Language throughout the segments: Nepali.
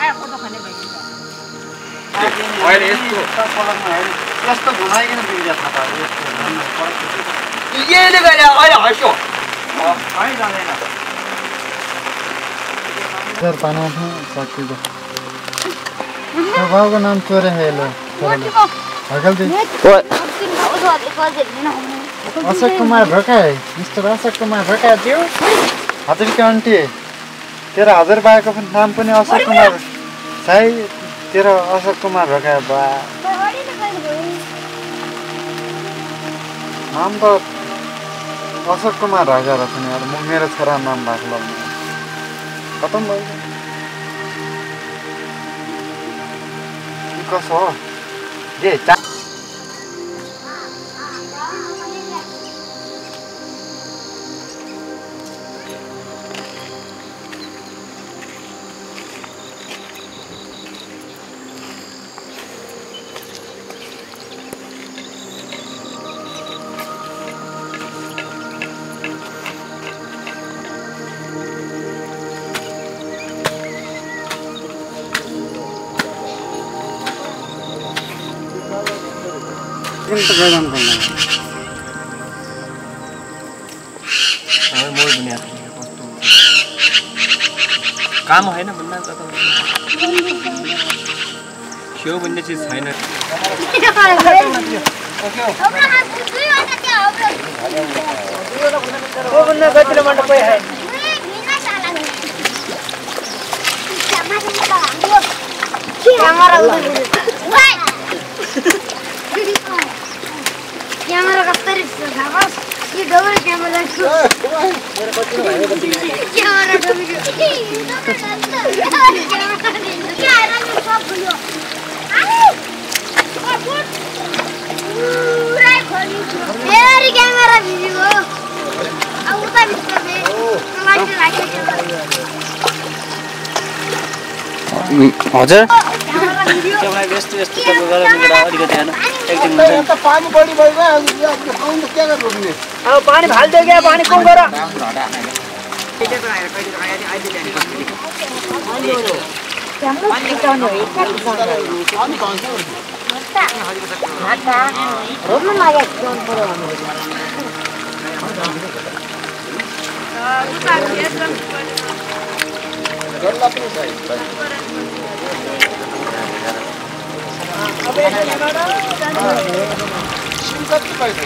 अहिले यस्तो पलङमा हेर्नु यस्तो घुमाइकन बिग्रिया थाहा यहीले गरे अहिले हस्यो है जाँदैन सर पाना था साथी को बाबू का नाम चोरे है लो अकल दे अशोक कुमार भकाई मिस्टर अशोक कुमार भकाई थियो हजुर के आन्टी तेरा हजुर बाको नाम पनि अशोक कुमार साई तेरा अशोक कुमार भकाई बा नाम त अशोक कुमार राजा रहेछ नि यार मेरो छोरा नाम भएको ल खतम भयो कसो हो जे इंतजाम करना मोर बनिया काम है ना बनना तो क्यों बनने चीज है ना वो बनना गजरे मंडप पे है कैमरा का तरफ से बस ये डबल कैमरा कैमरा डबल क्या रंग सब बोलो पूरा खोली मेरी कैमरा वीडियो अब उता भित्र में लाइट लाइट हजुर कैमरा व्यस्त व्यस्त गरेर मेरो अलिकति हैन एकदिन त पानी बढी भइगयो अब पानी के गरेर रोक्ने अब पानी फाल्दै गयो पानी कम गर रोक्नु लाग्यो फोन परो गर्ला पनि सही अब कति पैसा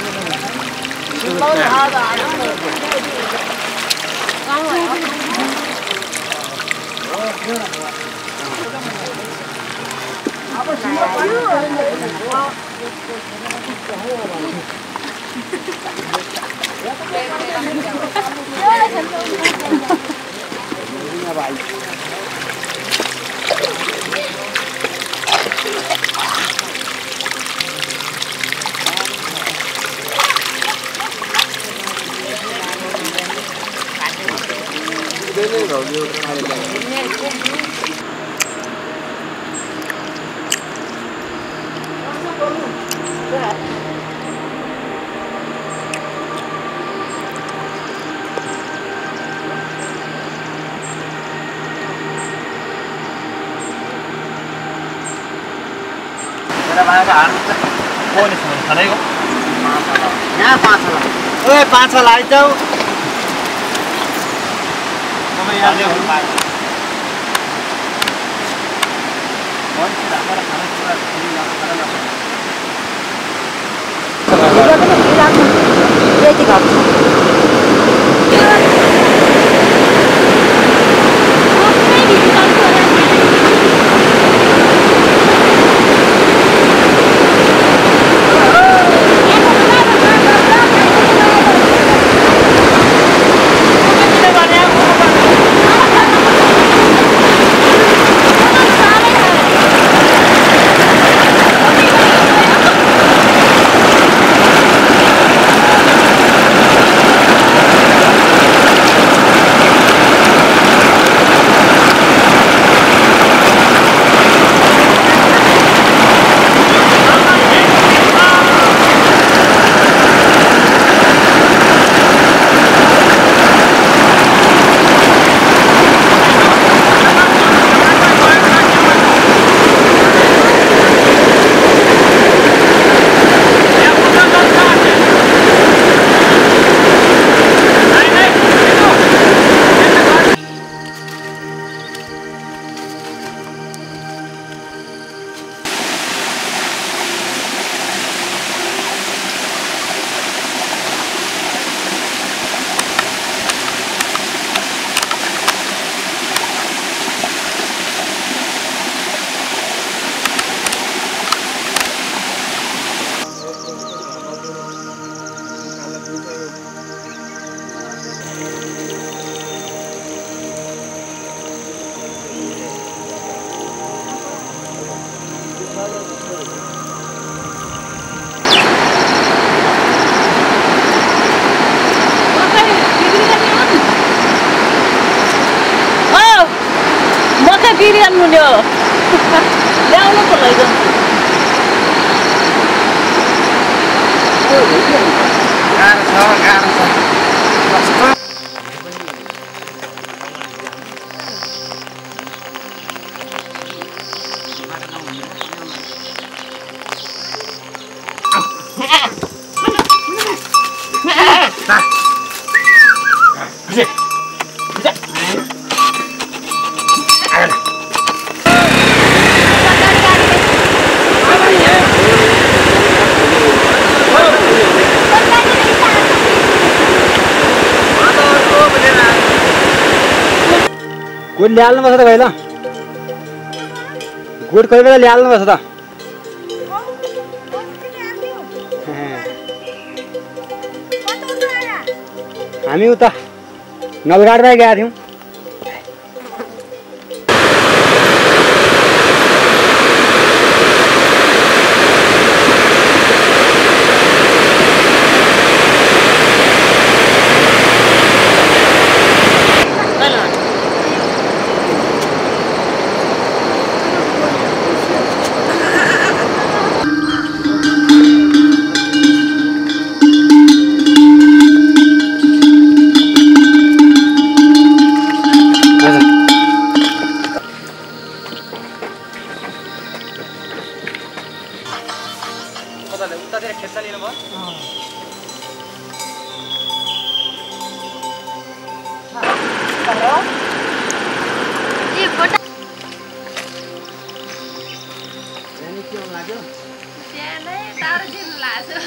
पाँच आइजाऊ गिरिहाल्नु नि हो ल्याउनु त लैजाउँ गाह्रो छ कस्तो गुड ल्याल्नु पर्छ त भाइ ल गुड कोही बेला ल्याल्नु पर्छ त हामी उता नलगाडमा गएका थियौँ उतातिर खेच्दा लिनु भयो ए फोटो अनि के लाग्यो त्यहाँ टाढो दिन लाग्छ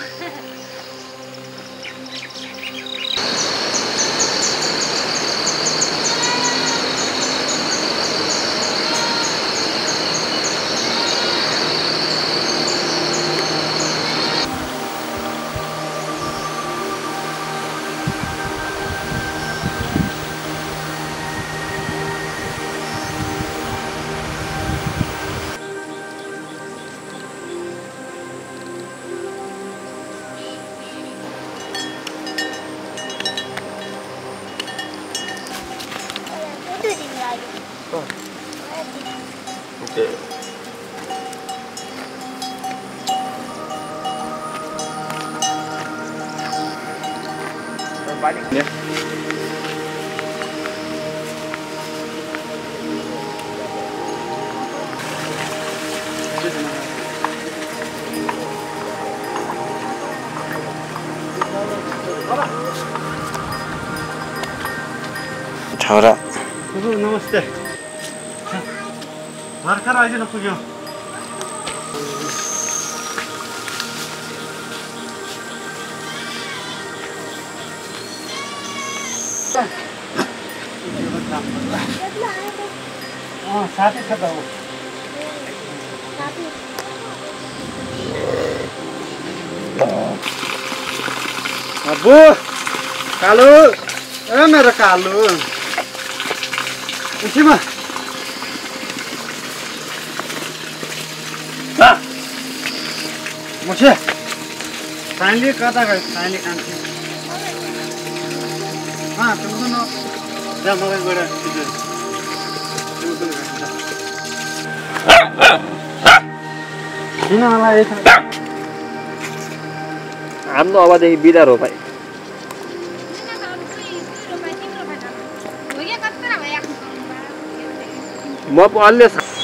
ओके छोरा नमस्ते भर्खर आइदिनु पुग्यो साथै छ त हो अब्बु कालु ए मेरो कालु उठिमा मुझे फाइनली कता गयो फाइनली काम थियो तुमको न जा मलाई गएर किन मलाई हाम्रो अबदेखि बिदा हो भाइ म अलि